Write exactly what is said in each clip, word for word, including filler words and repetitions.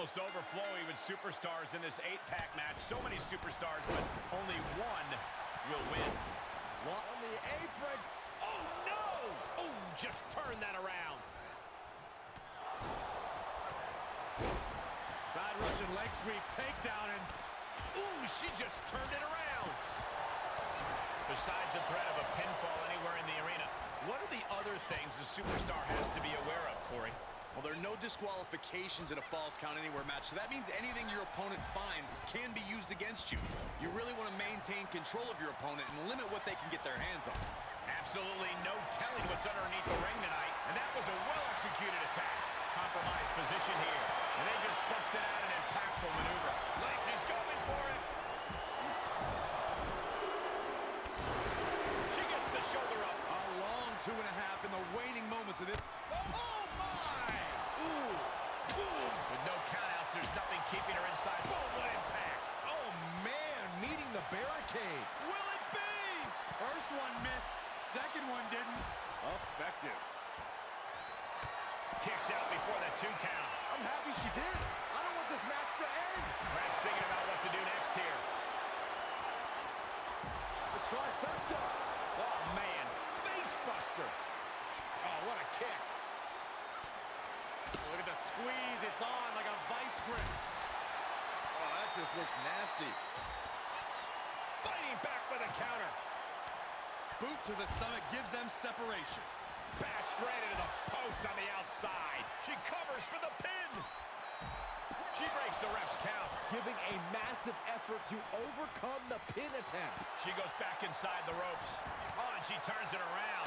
Almost overflowing with superstars in this eight-pack match. So many superstars, but only one will win. On the apron. Oh, no! Oh, just turn that around. Side Russian leg sweep, takedown, and ooh, she just turned it around. Besides the threat of a pinfall anywhere in the arena, what are the other things the superstar has to be aware of, Corey? Well, there are no disqualifications in a Falls Count Anywhere match, so that means anything your opponent finds can be used against you. You really want to maintain control of your opponent and limit what they can get their hands on. Absolutely no telling what's underneath the ring tonight, and that was a well-executed attack. Compromised position here, and they just busted out an impactful maneuver. Lynch is going for it. She gets the shoulder up. A long two and a half in the waning moments of it. Oh, my! Ooh, boom! With no countouts, there's nothing keeping her inside. Boom, what impact! Oh, man, meeting the barricade. Will it be? first one missed, second one didn't. Effective. Kicks out before the two count. I'm happy she did. I don't want this match to end. Perhaps thinking about what to do next here. The trifecta. Oh, man. Face buster. Oh, what a kick. Look at the squeeze. It's on like a vice grip. Oh, that just looks nasty. Fighting back with a counter. Boot to the stomach gives them separation. Bashed right into the post on the outside. She covers for the pin. She breaks the ref's count. Giving a massive effort to overcome the pin attempt. She goes back inside the ropes. Oh, and she turns it around.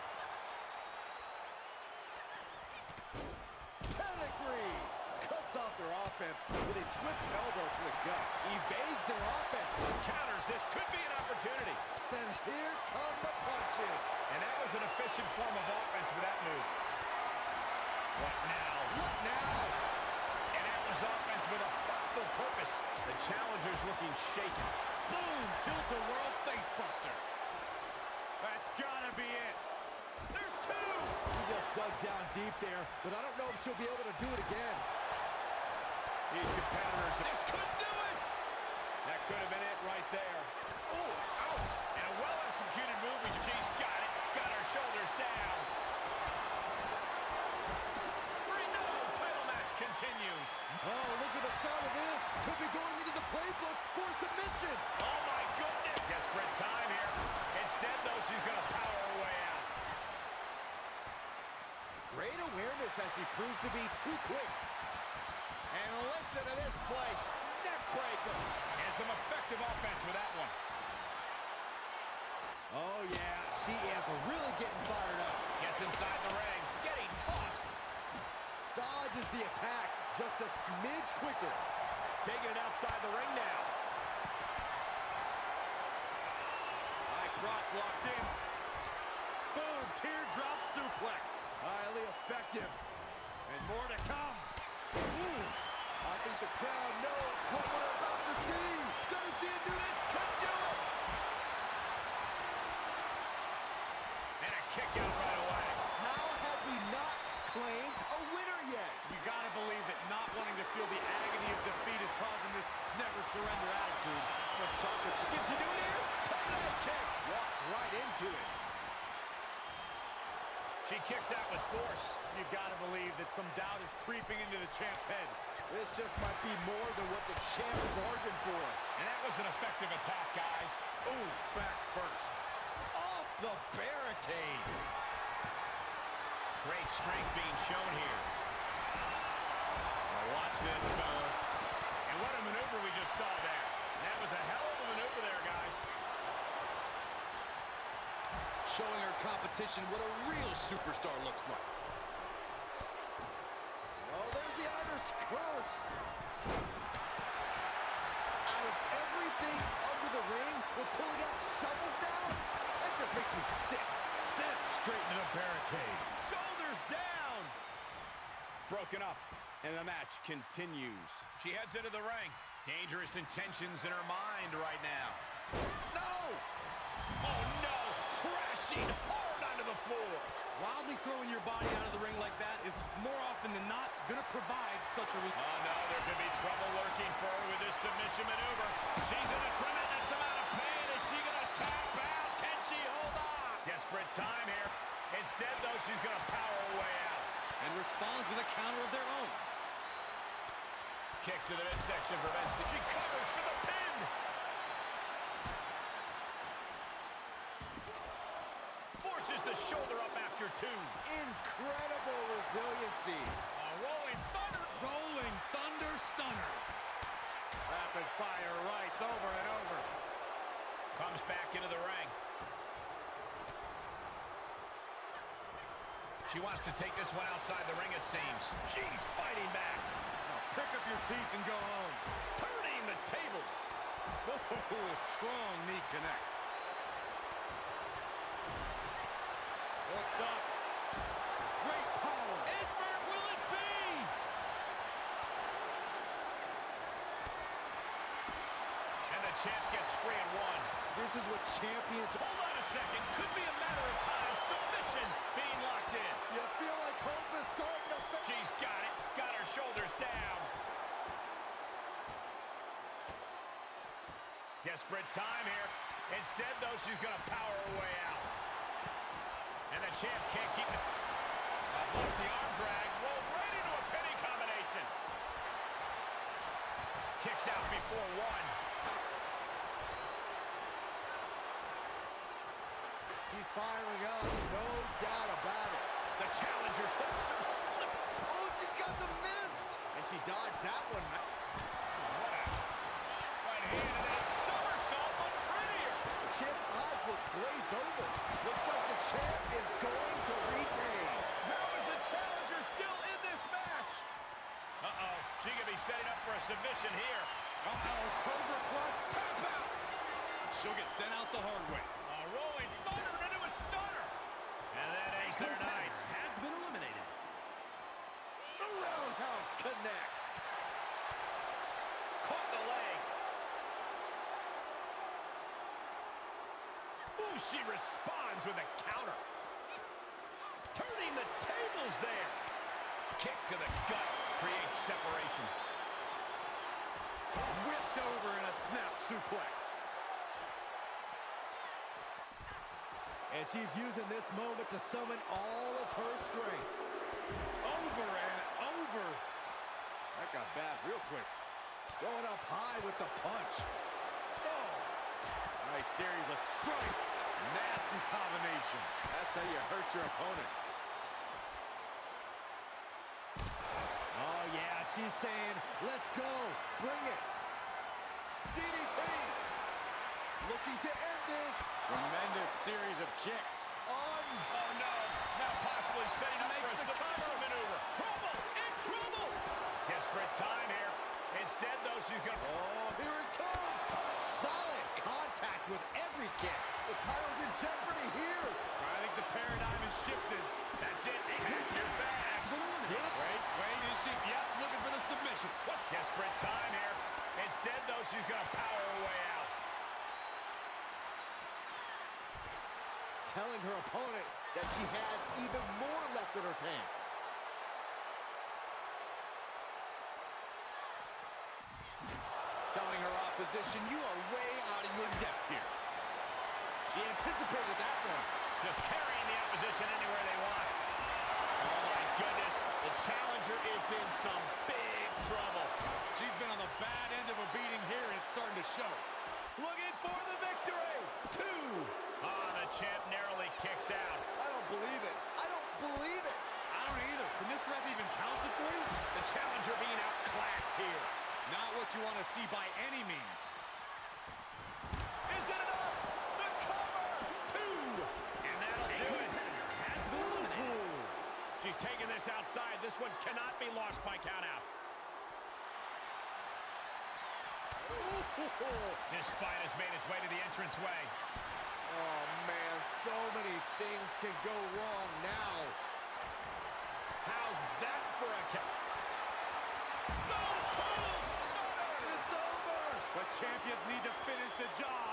Pedigree. Cuts off their offense with a swift elbow to the gut. Evades their offense. Counters. This could be an opportunity. Then here come the punches. And that was an efficient form of offense with that move. What now? What now? And that was offense with a thoughtful purpose. The challenger's looking shaken. Boom! Tilt-a-whirl facebuster. That's gotta be it. There's two! She just dug down deep there, but I don't know if she'll be able to do it again. These competitors, this could do it! That could have been it right there. Oh, ouch! And a well-executed move, and she's got it. Got her shoulders down. Renault title match continues. Oh, look at the start of this. Could be going into the playbook for submission. Oh, my goodness. Desperate time here. Instead, though, she's going to power her way out. Great awareness as she proves to be too quick. And listen to this place. Neck breaker. And some effective offense with that one. Oh, yeah. She is really getting fired up. Gets inside the ring. Getting tossed. Dodges the attack just a smidge quicker. Taking it outside the ring now. High crotch locked in. Boom, teardrop suplex. Highly effective. And more to come. Ooh, I think the crowd knows what we're about to see. Gonna see a new this could do it. And a kick out right away. How have we not claimed a winner yet? You gotta believe that not wanting to feel the agony of defeat is causing this never surrender attitude. But Sasha, can she do it here? That kick. Walks right into it. She kicks out with force. You gotta believe that some doubt is creeping into the champ's head. This just might be more than what the champ bargained for. And that was an effective attack, guys. Ooh, back first. Off the barricade. Great strength being shown here. Now watch this, fellas. And what a maneuver we just saw there. That was a hell of a maneuver there, guys. Showing our competition what a real superstar looks like. Oh, there's the Irish curse. Out of everything under the ring, we're pulling out shovels now? That just makes me sick. Sent straight into the barricade. Shoulders down. Broken up, and the match continues. She heads into the ring. Dangerous intentions in her mind right now. No! Oh, no! Crashing hard onto the floor. Wildly throwing your body out of the ring like that is more often than not going to provide such a... Oh, no, they're She's in a tremendous amount of pain. Is she going to tap out? Can she hold on? Desperate time here. Instead, though, she's going to power her way out. And responds with a counter of their own. Kick to the midsection prevents the... She covers for the pin. Forces the shoulder up after two. Incredible resiliency. A rolling thunder. Rolling Thunder Stunner. Rapid fire rights over and over. Comes back into the ring. She wants to take this one outside the ring, it seems. She's fighting back. Now pick up your teeth and go home. Turning the tables. Oh, strong knee connects. Hooked up. Great power. Invert will it be? And the champ gets free and one. This is what champions... Hold on a second. Could be a matter of time. Submission being locked in. You feel like hope is starting to... She's got it. Got her shoulders down. Desperate time here. Instead, though, she's going to power her way out. And the champ can't keep it. Off the arm drag. Roll right into a penny combination. Kicks out before one. He's firing up, no doubt about it. The challenger's hopes are slipping. Oh, she's got the mist. And she dodged that one. What a right hand and then somersault, but prettier. The champ's eyes look glazed over. Looks like the champ is going to retain. How is the challenger still in this match? Uh-oh, she could be setting up for a submission here. Uh-oh, Cobra Club. Tap out. She'll get sent out the hard way. A rolling thunder into a stunner. And that ace their night. Has been eliminated. The roundhouse connects. Caught the leg. Ooh, she responds with a counter. Turning the tables there. Kick to the gut creates separation. Whipped over in a snap suplex. And she's using this moment to summon all of her strength. Over and over. That got bad real quick. Going up high with the punch. Oh. Nice series of strikes. Nasty combination. That's how you hurt your opponent. Oh, yeah, she's saying, let's go. Bring it. D D T. Looking to end this. Tremendous series of kicks. On. Oh, no. Now possibly setting up for a submission maneuver. Trouble! In trouble! Desperate time here. Instead, though, she's going to... Oh, here it comes. Solid contact with every kick. The title's in jeopardy here. I think the paradigm has shifted. That's it. Pack your bags. Wait, wait, is she? Yep, looking for the submission. What? Desperate time here. Instead, though, she's going to power her way out. Telling her opponent that she has even more left in her tank. Telling her opposition, you are way out of your depth here. She anticipated that one. Just carrying the opposition anywhere they want. Oh, my goodness. The challenger is in some big trouble. She's been on the bad end of a beating here, and it's starting to show. Looking for the victory. Two. Ah, the champ narrowly kicks out. I don't believe it. I don't believe it. I don't either. Can this ref even count it for you? The challenger being outclassed here. Not what you want to see by any means. Is it enough? The cover. Two. And that'll do it. Has been eliminated. She's taking this outside. This one cannot be lost by countout. This fight has made its way to the entranceway. Oh, man, so many things can go wrong now. How's that for a count? Stone Cold Stunner! It's over. But champions need to finish the job.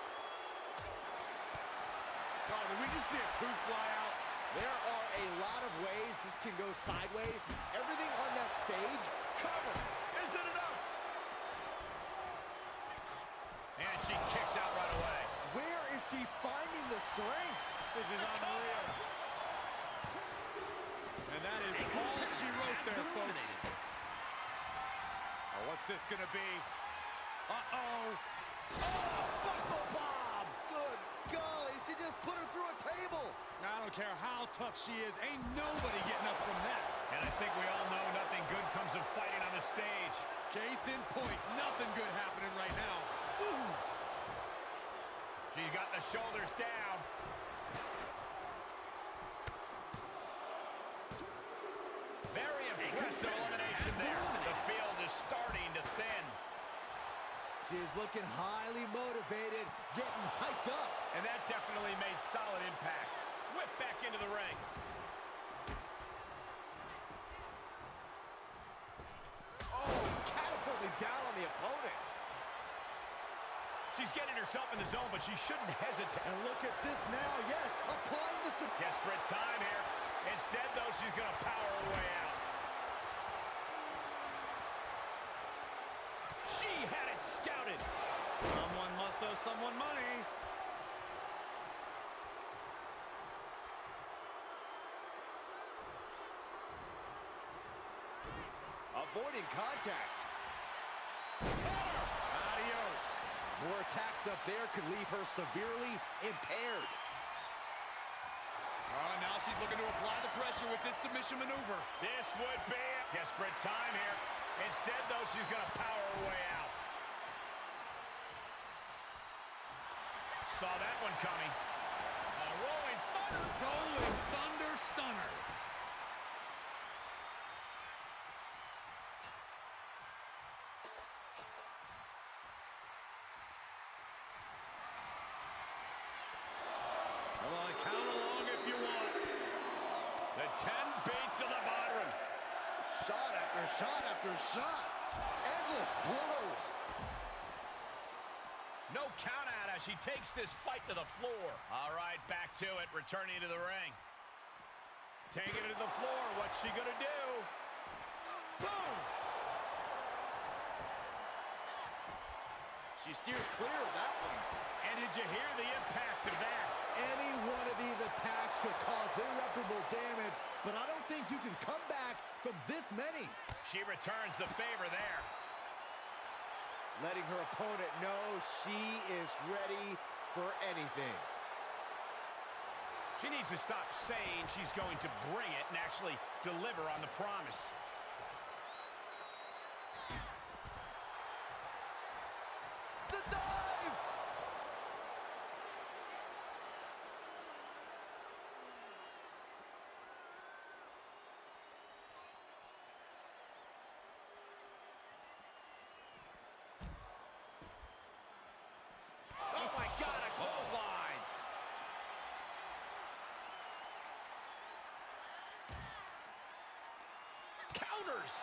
Oh, did we just see a tooth fly out? There are a lot of ways this can go sideways. Everything on that stage, cover. Is it enough? she kicks out right away. Where is she finding the strength? This is unreal. And that is all she wrote there, folks. Oh, what's this gonna be? Uh-oh. Oh, buckle bomb! Good golly, she just put her through a table. Now, I don't care how tough she is. Ain't nobody getting up from that. And I think we all know nothing good comes of fighting on the stage. Case in point, nothing good happening right now. Ooh. She's got the shoulders down. Very impressive elimination there. The field is starting to thin. She is looking highly motivated, getting hyped up. And that definitely made solid impact. Whip back into the ring. Oh, catapulting down on the opponent. She's getting herself in the zone, but she shouldn't hesitate. And look at this now. Yes, applying the... Desperate time here. Instead, though, she's going to power her way out. She had it scouted. Someone must owe someone money. Avoiding contact. Adios. More attacks up there could leave her severely impaired. Oh, now she's looking to apply the pressure with this submission maneuver. This would be a desperate time here. Instead, though, she's going to power her way out. Saw that one coming. A rolling thunder. Rolling thunder stunner. Come on, count along if you want. The ten beats of the Bodhrán. Shot after shot after shot. Endless blows. No count out as she takes this fight to the floor. All right, back to it, returning to the ring. Taking it to the floor, what's she gonna do? Boom! She steers clear of that one. And did you hear the impact of that? Any one of these attacks could cause irreparable damage, but I don't think you can come back from this many. She returns the favor there. Letting her opponent know she is ready for anything. She needs to stop saying she's going to bring it and actually deliver on the promise. The dive! Oh my God, a clothesline! Counters!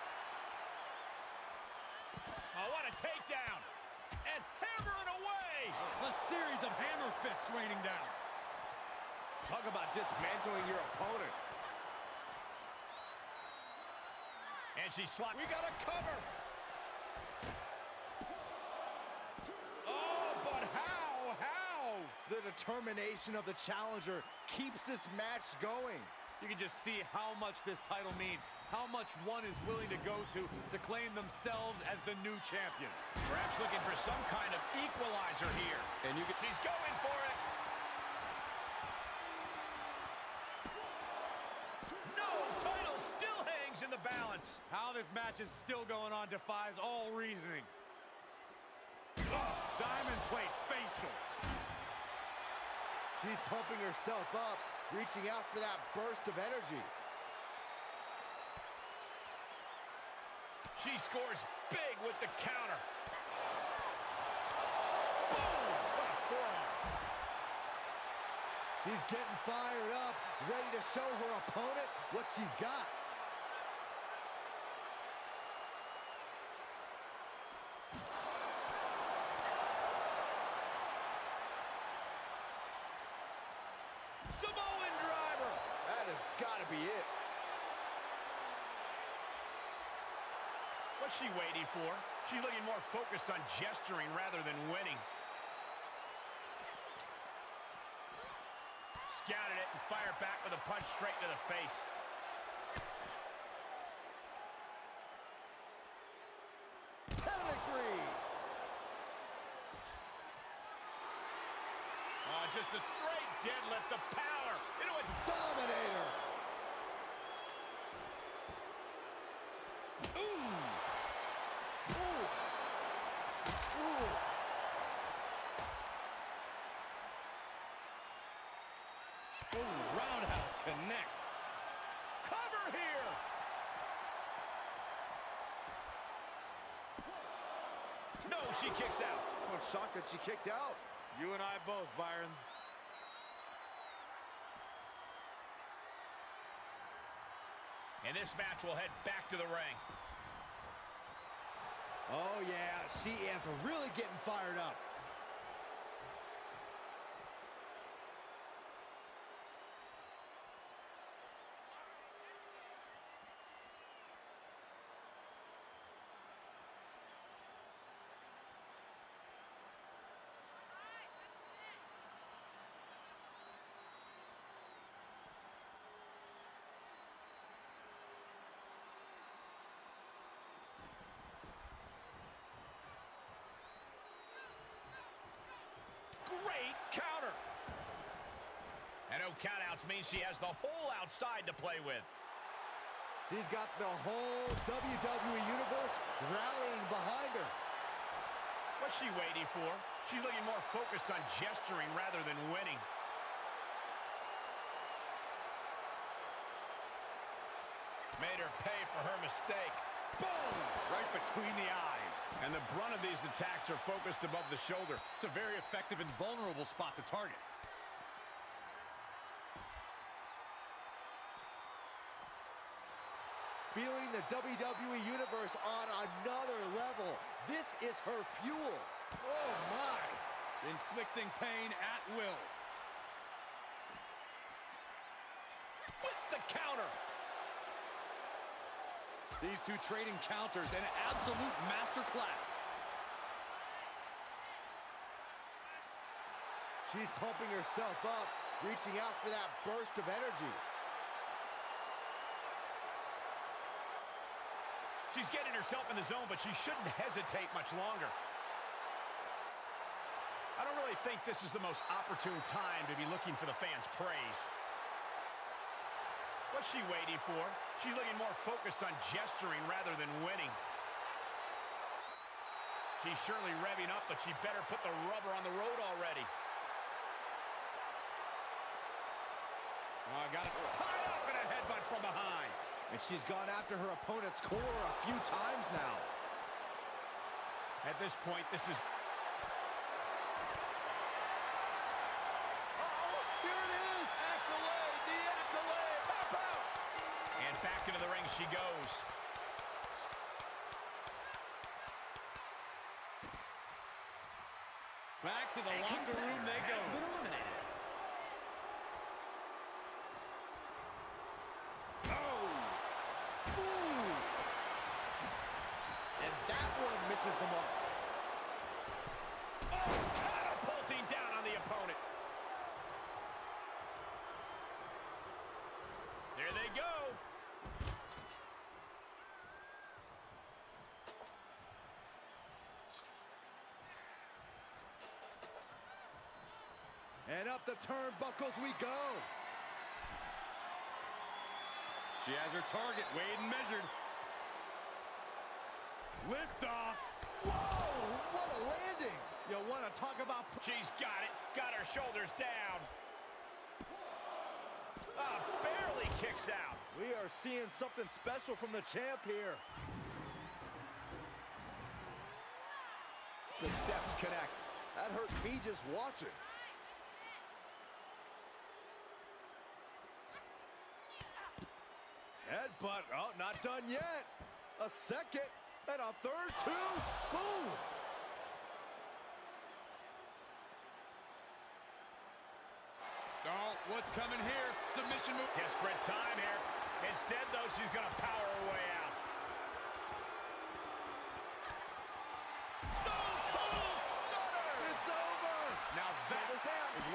Oh, what a takedown! And hammering away! A series of hammer fists raining down. Talk about dismantling your opponent. And she slapped. We got a cover! Oh, but how? How? The determination of the challenger keeps this match going. You can just see how much this title means, how much one is willing to go to to claim themselves as the new champion. Perhaps looking for some kind of equalizer here. And you can... She's going for it. No, title still hangs in the balance. How this match is still going on defies all reasoning. Oh, diamond plate facial. She's pumping herself up, reaching out for that burst of energy. She scores big with the counter. Boom! What a forearm. She's getting fired up, ready to show her opponent what she's got. Samoan driver. That has got to be it. What's she waiting for? She's looking more focused on gesturing rather than winning. Scouted it and fired back with a punch straight to the face. Pedigree. Oh, just a straight deadlift, the power into a Dominator. Ooh. Ooh. Ooh. Ooh, roundhouse connects. cover here. No, she kicks out. I'm shocked that she kicked out. You and I both, Byron. And this match will head back to the ring. Oh, yeah, she is really getting fired up. Great counter. And no countouts means she has the whole outside to play with. She's got the whole W W E Universe rallying behind her. What's she waiting for? She's looking more focused on gesturing rather than winning. Made her pay for her mistake. Boom! Right between the eyes. And the brunt of these attacks are focused above the shoulder. It's a very effective and vulnerable spot to target. Feeling the W W E Universe on another level. This is her fuel. Oh, my. Inflicting pain at will. With the counter. These two trading counters, an absolute masterclass. She's pumping herself up, reaching out for that burst of energy. She's getting herself in the zone, but she shouldn't hesitate much longer. I don't really think this is the most opportune time to be looking for the fans' praise. What's she waiting for? She's looking more focused on gesturing rather than winning. She's surely revving up, but she better put the rubber on the road already. Oh, got it tied up in a headbutt from behind. And she's gone after her opponent's core a few times now. At this point, this is... Uh-oh, here it is! Accolade, the accolade! Pop out! And back into the ring she goes. Back to the locker room they go. Has been eliminated. And that one misses the mark. Oh, catapulting down on the opponent. There they go. And up the turnbuckles we go. She has her target weighed and measured. Lift off. Whoa, what a landing. You want to talk about... She's got it. Got her shoulders down. Ah, barely kicks out. We are seeing something special from the champ here. The steps connect. That hurt me just watching. Headbutt, oh, not done yet. A second, and a third, two, boom. Oh, what's coming here? Submission move. Desperate time here. Instead, though, she's going to power her way out.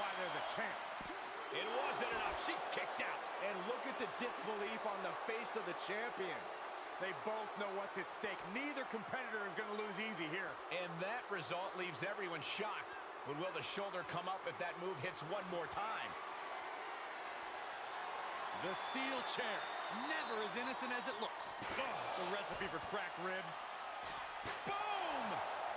why they're the champ. It wasn't enough. She kicked out. And look at the disbelief on the face of the champion. They both know what's at stake. Neither competitor is going to lose easy here. And that result leaves everyone shocked. But will the shoulder come up if that move hits one more time? The steel chair, never as innocent as it looks. Oh, it's a recipe for cracked ribs. Boom!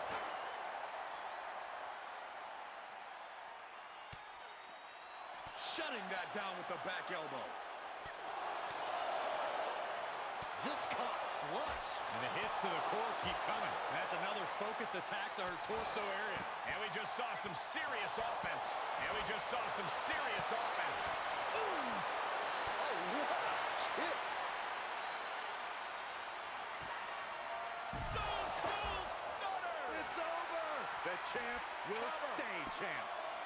Shutting that down with the back elbow. Just caught flush. And the hits to the core keep coming. That's another focused attack to her torso area. And we just saw some serious offense. And we just saw some serious offense. Ooh. Oh, what a kick. Stone Cold Stunner! It's over. The champ will Cover. stay champ.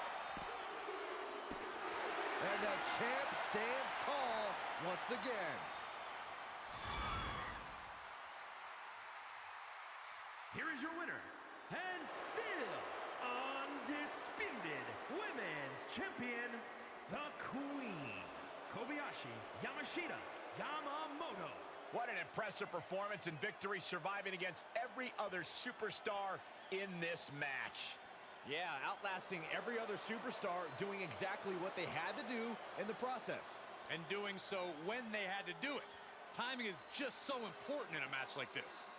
And the champ stands tall once again. Here is your winner, and still undisputed women's champion, the Queen, Kobayashi Yamashita Yamamoto. What an impressive performance and victory, surviving against every other superstar in this match. Yeah, outlasting every other superstar, doing exactly what they had to do in the process. And doing so when they had to do it. Timing is just so important in a match like this.